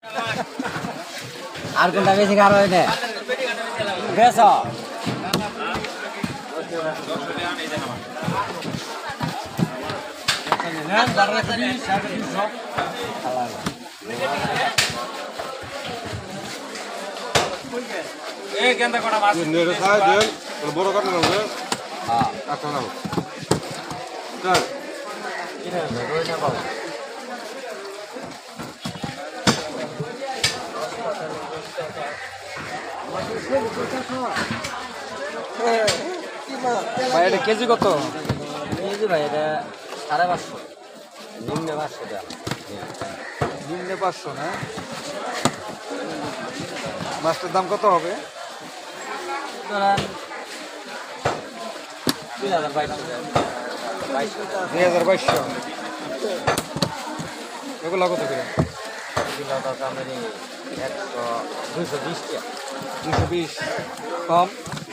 আর কোনটা বেশি কারো হয় না বেশ বড় কাটে না আচ্ছা না ভাই এটা কেজি কত কেজি ভাই এটা 550 নিম্নে 500 টাকা নিম্নে 500 না মাছটার দাম কত হবে ধরেন 2200 এগুলো কত করে কিলো তো দামেরই 220 টাকা 220 কম